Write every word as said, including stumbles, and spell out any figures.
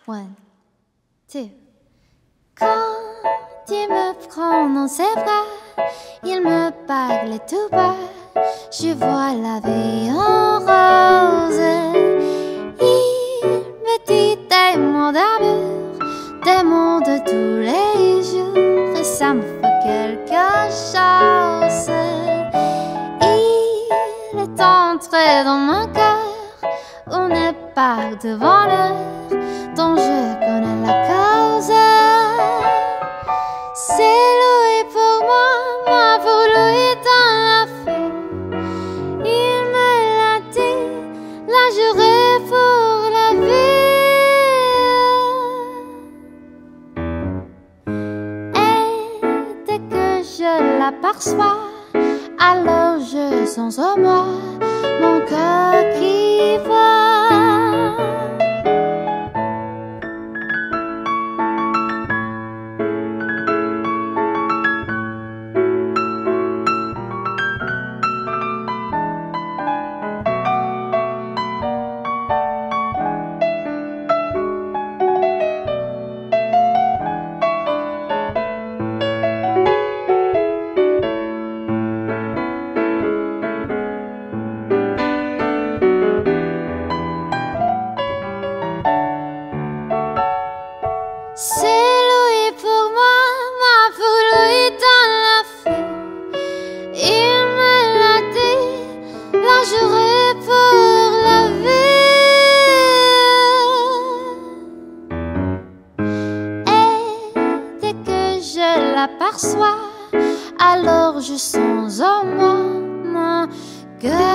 One, two. Quand il me prend dans ses bras, il me parle tout bas. Je vois la vie en rose. Il me dit des mots d'amour, des mots de tous les jours, et ça me fait quelque chose. Il est entré dans mon cœur, on est part de bonheur dont je connais la cause. C'est lui pour moi, moi pour lui dans la fée. Il me l'a dit, là j'irai pour la vie. Et dès que je l'aperçois, alors je sens en moi mon cœur qui va. C'est lui pour moi, moi pour lui dans la fée. Il me l'a dit, là j'irai pour la vie. Et dès que je l'aperçois, alors je sens en moi mon cœur.